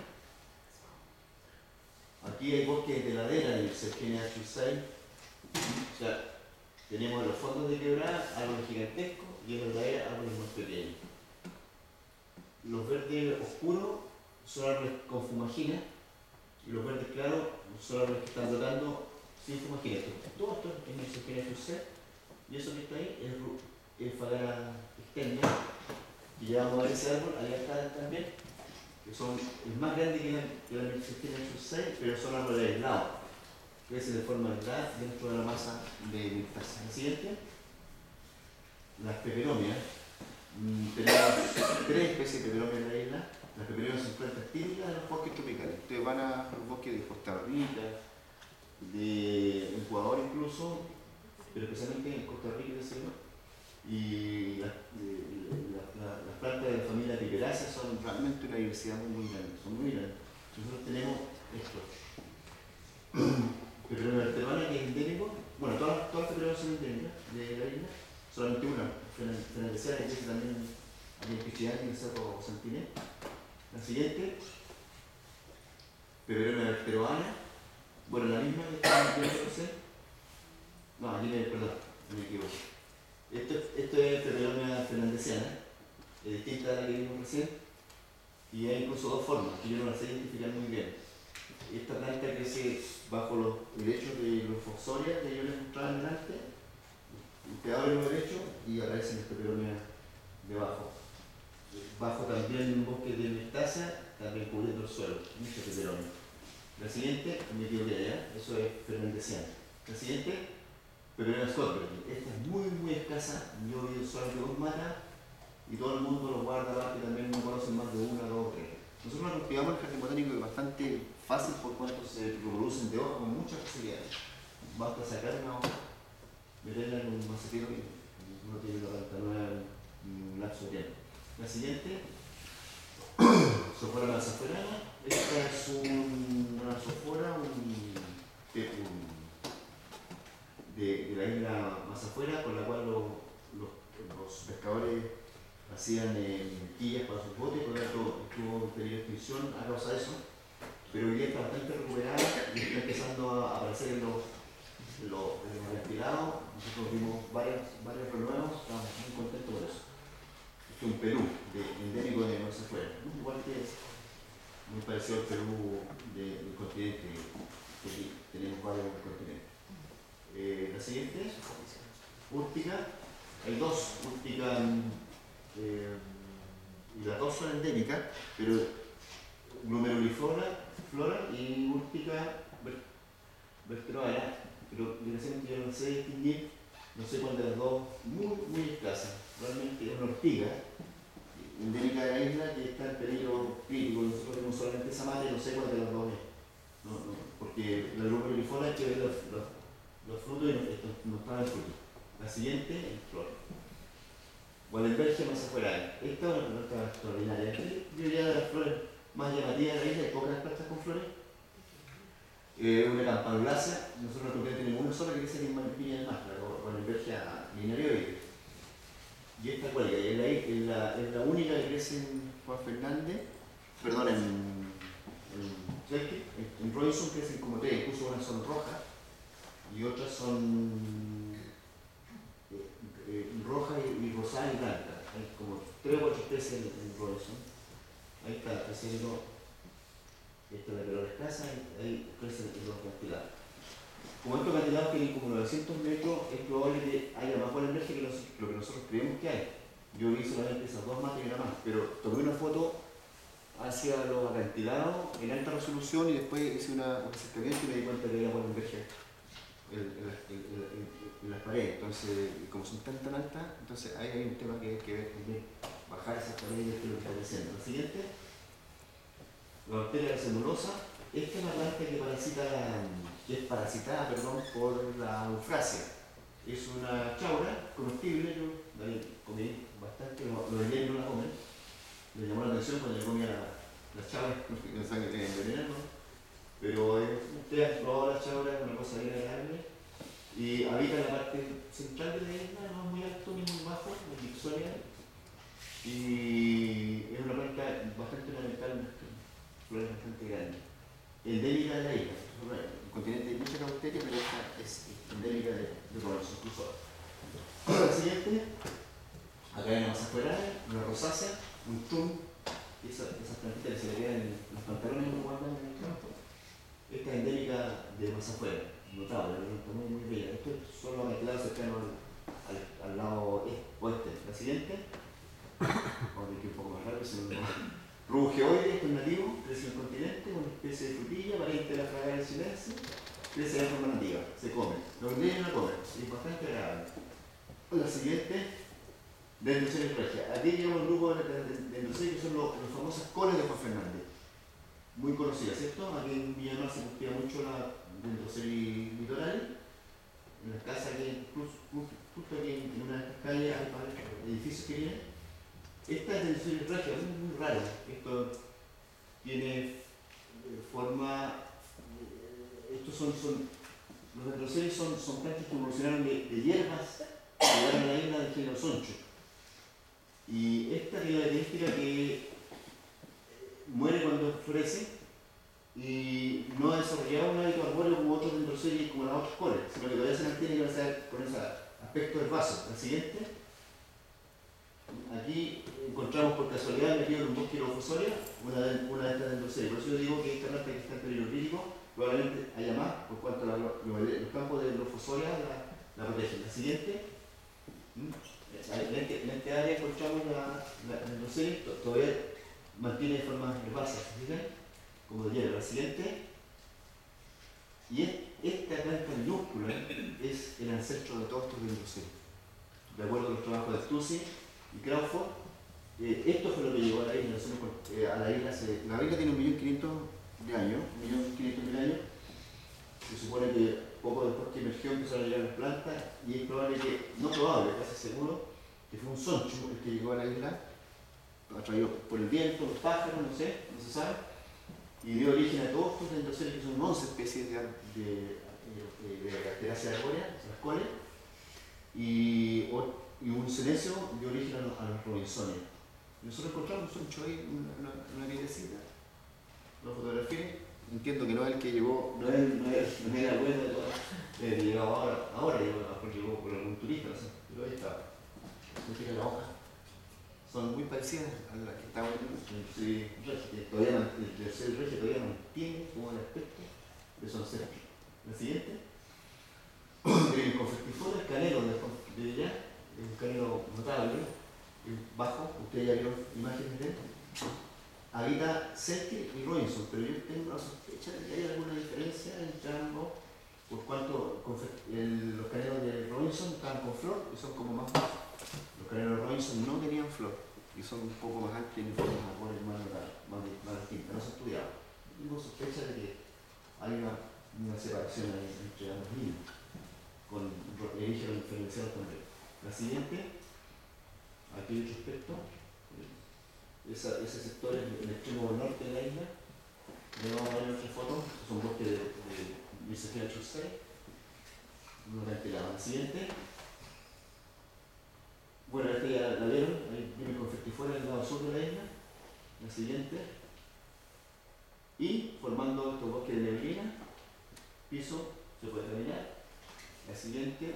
Aquí hay bosques de ladera de Sergenia Chulcé. O sea, tenemos los fondos de quebrada, árboles gigantescos y en la ladera árboles más pequeños. Los verdes oscuros son árboles con fumagina y los verdes claros son árboles que están dotando sin fumagina. Todo esto es Sergenia Chulcé y eso que está ahí es, es Phagara externa. Y ya vamos a ver ese árbol, allá está también, que son, es más grande que la, que la Sergenia Chulcé, pero son árboles aislados, crecen de forma aislada dentro de la masa de mirtácea. La siguiente, las peperomias. Mm, tenemos tres especies de peperomia en la isla. Las peperonias son plantas típicas de los bosques tropicales. Ustedes van a los bosques de Costa Rica, de Ecuador incluso, pero especialmente en Costa Rica y de Sino. Y las, la, la, las plantas de la familia Piperáceas son realmente una diversidad muy, muy grande, son muy grandes. Nosotros tenemos esto, peperomia vertebana, que es endémico. Bueno, todas, todas las peperonias son endémicas de la isla, solamente una, fenalesiana, que existe también aquí en Pichillán y en el Cerro Santiné. La siguiente, peperomia vertebana, bueno, la misma que estaba viendo recién. No, aquí me, perdón, me equivoco. Esto, esto es peperomia fernandesiana, es distinta a la que vimos recién, y hay incluso dos formas, que yo no las sé identificar muy bien. Esta planta crece bajo los helechos de los foxoria que yo les mostraba delante. Usted abre lo derecho y aparecen las peperomia debajo. Bajo también un bosque de mestácea, también cubriendo el suelo, mucha peperomia. La siguiente, me equivoqué allá, eso es fernandesiana. La siguiente, peperomia Scottberry. Esta es muy, muy escasa, yo he visto solamente dos matas y todo el mundo lo guarda, que también no conocen más de una, dos o tres. Nosotros la cultivamos en el jardín botánico, que es bastante fácil por cuanto se reproducen de hoja con mucha facilidad. Basta sacar una hoja, meterla en un macetero y uno tiene la planta nueva en un lapso de tiempo. La siguiente, Sophora mazzaferana. Esta es un, una Sophora un, un, de, de la isla más afuera, con la cual los, los, los pescadores hacían eh, quillas para sus botes, por lo tanto estuvo en peligro de extinción a causa de eso, pero hoy día está bastante recuperada y está empezando a aparecer en los, en los, en los acantilados. Nosotros vimos varios, varios renuevos, estamos muy contentos por eso. Este es un Perú, de, endémico de más afuera, ¿no? Igual que es muy parecido al Perú de, del continente, que aquí tenemos varios continentes. Eh, la siguiente, úrtica. Hay dos úrticas. Eh, y las dos son endémicas, pero glomeruliflora flora y úrtica vertebral, pero desgraciadamente yo no sé distinguir, no sé cuál de las dos, muy, muy escasa. Realmente es una ortiga endémica de la isla que está en peligro crítico. Nosotros tenemos solamente esa mata y no sé cuál de las dos es. No, no, porque la glomeruliflora hay que ver los, los, los frutos y no, esto, no están en fruto. La siguiente es flor. Wallenbergia más afuera. Esta es una planta extraordinaria. Yo diría de las flores más llamativas de la isla, hay pocas plantas con flores. Eh, una campanulácea, nosotros no tenemos una sola que crece en Malpiña del Mar, la Wallenbergia linearioide. Y esta cuelga, es la, es, la, es la única que crece en Juan Fernández, perdón, en, en, en, en Robinson crecen como tres, incluso unas son rojas y otras son Eh, roja y, y rosada y blanca. Hay como tres o cuatro especies en, en Robinson. Ahí está creciendo, esta es la peor escasa, ahí crecen los acantilados. Como estos acantilados tienen como novecientos metros, es probable que haya más Wallenbergia que los, lo que nosotros creemos que hay. Yo vi solamente esas dos matas y una más, pero tomé una foto hacia los acantilados en alta resolución y después hice una, un acercamiento y me di cuenta que había Wallenbergia en, en, en, en, en las paredes. Entonces, como son tan tan altas, entonces ahí hay un tema que hay que ver también, bajar esas paredes, que es lo que está diciendo. La siguiente, la bacteria celulosa. Esta es una planta que parasita, que es parasitada, perdón, por la eufrasia. Es una chaura comestible, yo la comí bastante, los de no la comen. Me llamó la atención cuando yo comía la, las chauras, no saben que tienen veneno, ¿no? Pero eh, usted ha probado las chauras, es una cosa bien agradable. Y habita en la parte central de la isla, no es muy alto ni muy bajo, es Gibsonia. Y es una planta bastante ornamental, flores bastante grandes. Endémica de la isla. El continente hay mucha cauteria, pero esta es endémica de, de Robinson, incluso. La siguiente, acá hay una mazafuera, una rosácea, un chum, y esa, esas plantitas que se le quedan en los pantalones que uno guarda en el campo. Esta es endémica de Mazafuera, notable, está muy, muy bella. Estos son los acantilados cercanos al, al, al lado oeste. La siguiente, vamos a ver que un poco más rápido, se me Rugeoide, esto es nativo, crece en el continente, una especie de frutilla, pariente de la fragaria silencio, crece de forma nativa, se come. Los niños la comen, es bastante agradable. La siguiente, de Dendroceres regia. Aquí tenemos un grupo de Dendroceres que son los, los famosos coles de Juan Fernández. Muy conocida, ¿cierto? Aquí en Villamar se cultiva mucho la Dendroceres litoral. En las casas aquí, justo aquí en una de estas calles, hay varios edificios que vienen. Esta es Dendroceres regia, es muy raro. Esto tiene forma. Estos son, son los Dendroceres son, son plantas que evolucionaron de, de hierbas que llegaron a la isla del género soncho. Y esta tiene la característica que muere cuando florece y no ha desarrollado un hábito arbóreo como otros Dendroceres como las otras coles, sino que todavía se mantiene con ese, con ese aspecto herbazo. La siguiente, aquí encontramos por casualidad metido en un bosque de Lofosoria una de, una de estas Dendroceres. Por eso yo digo que esta planta que está en peligro crítico probablemente haya más, por cuanto la, lo, los campos de Lofosoria la, la protegen. La siguiente, en este, en este área encontramos la, la Dendroceres, todavía mantiene formas herbáceas, ¿sí? Como de hierba. La siguiente, y es, esta planta minúscula es el ancestro de todos estos Dendroceres. De acuerdo a los trabajos de Stussy y Crawford, eh, esto fue lo que llegó a la isla. Eh, a la isla, se, la isla tiene un millón quinientos de años, un millón quinientos mil años. Se supone que poco después que emergió empezaron a llegar las plantas y es probable que, no probable, casi seguro, que fue un soncho el que llegó a la isla, atraído por el viento, los pájaros, no sé, no se sabe, y dio origen a todos estos Dendroceres que son once especies de, de, de, de Asterácea arbórea, las coles, y, y un silencio dio origen a los, a los Robinsonias. Nosotros encontramos un soncho ahí, una, una, una piedrecita, lo fotografié. Entiendo que no es el que llegó, no es, no es, no es el abuelo de todo, eh, llegado ahora, ahora llegó, llegó por algún turista, no sé, pero ahí está. Fíjate la hoja. Son muy parecidas a las que estaban en el regio, todavía el tercer regio todavía mantiene como el aspecto de su ancestro. La siguiente, el Confectiflora, el canelo de, de allá, es un canelo notable, es bajo, ustedes ya vieron imágenes de él. Habita Selkirk y Robinson, pero yo tengo la sospecha de que hay alguna diferencia entre ambos, por cuanto el, los canelos de Robinson estaban con flor y son como más bajos. Los canelos de Robinson no tenían flor y son un poco más amplios y formas arbóreas más, más, más distintas, no se ha estudiado. Tengo sospecha de que hay una, una separación entre ambos líneas, con origen diferenciado también. La siguiente, aquí hay otro aspecto. Esa, ese sector es el extremo norte de la isla. Le vamos a ver otra foto, son bosques de, de Visagera Chusei. Una cantilada. La siguiente. Bueno, esta ya la vieron, ahí viene Confectiflora en el lado sur de la isla. La siguiente. Y formando estos bosques de neblina, piso, se puede caminar. La siguiente.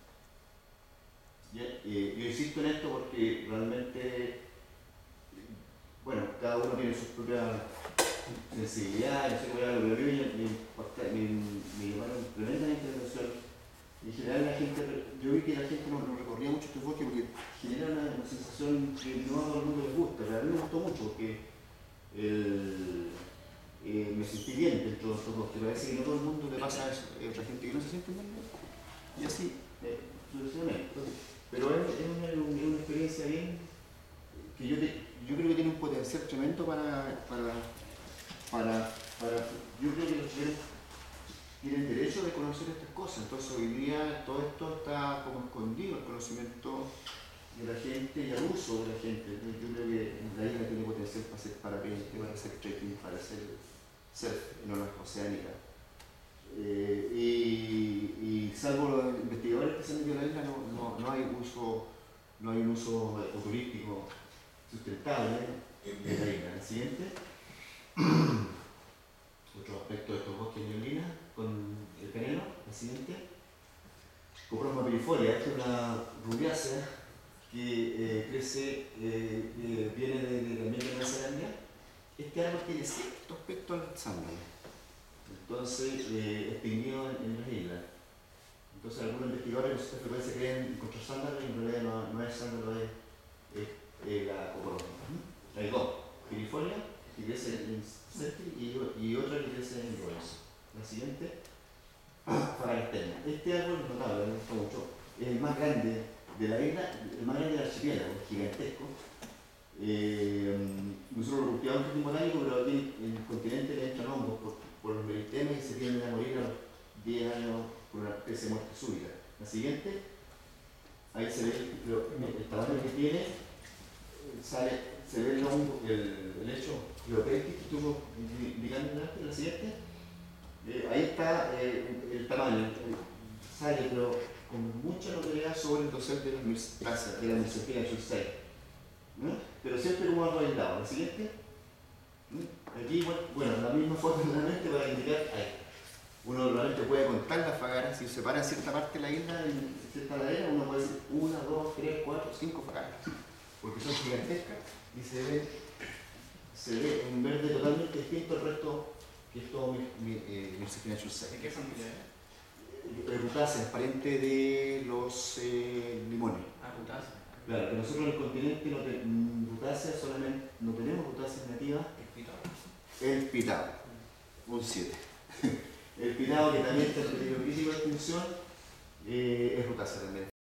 Ya, eh, yo insisto en esto porque realmente, bueno, cada uno tiene su propia sensibilidad, no sé cuál era lo que me, me, me llamaron tremendamente la atención. En general la gente, yo vi que la gente no, no recorría mucho este bosque porque genera una, una sensación que no a todo el mundo les gusta, pero a mí me gustó mucho porque el, eh, me sentí bien dentro de estos bosques. Parece que no todo el mundo le pasa eso, hay otra gente que no se siente bien y así, eh, sucesivamente. Pero es, es, una, es una experiencia bien que yo, te, yo creo que tiene un potencial tremendo para, para, para, para yo creo que los chilenos tienen derecho de conocer estas cosas. Entonces hoy día todo esto está como escondido, el conocimiento de la gente y el uso de la gente. Yo creo que la isla tiene potencial para hacer parapente, para hacer trekking, para hacer surf en olas oceánicas. Eh, y, y salvo los investigadores que se han metido en la isla, no, no, no hay uso, no hay un uso turístico sustentable de la isla. El siguiente, otro aspecto de estos bosques de neblina con el canelo. El siguiente, Coprosma pirifolia, esta es una rubiácea que eh, crece, eh, eh, viene de, de, también de Nueva Zelanda. Este árbol tiene cierto aspecto al sándalo. Entonces, eh, extinguido en, en las islas. Entonces, algunos investigadores con cierta frecuencia creen encontrar sándalo y en realidad no, no es sándalo, es, es, es la coprosma. Hay dos, pirifolia, que crece en Selkirk, y, y otra que crece en Robinson. La siguiente, Fagastella. Este árbol es notable, me gusta mucho. Es el más grande de la isla, el más grande del archipiélago, gigantesco. Eh, nosotros lo cultivamos en jardín botánico, pero aquí en el continente le entran hongos por, por los meristemas y se tienden a morir a los diez años por una especie de muerte súbita. La siguiente, ahí se ve el, el tamaño que tiene, sale, se ve el, hongo, el, el hecho geopético que estuvo indicando antes, la siguiente. Eh, ahí está eh, el tamaño, sale pero con mucha notoriedad sobre el dosel de las mircésias, de la Myrcefila chulsei, ¿no? Pero siempre como algo aislado. La siguiente, ¿no? Aquí, bueno, bueno, la misma foto nuevamente para indicar, ahí. Uno realmente puede contar las fagaras, si se separa cierta parte de la isla, en cierta ladera, uno puede decir una, dos, tres, cuatro, cinco fagaras, porque son gigantescas y se ve, se ve un verde totalmente distinto al resto, que es todo mi, mi, eh, Myrcefila chulsei. ¿De qué familia es? Rutáceas, pariente de los eh, limones. Ah, rutáceas. Claro, que nosotros en el continente no tenemos rutáceas, solamente no tenemos rutáceas nativas. El pitao. El pitao, un siete. El pitao, que también está en peligro crítico de extinción, eh, es rutácea también.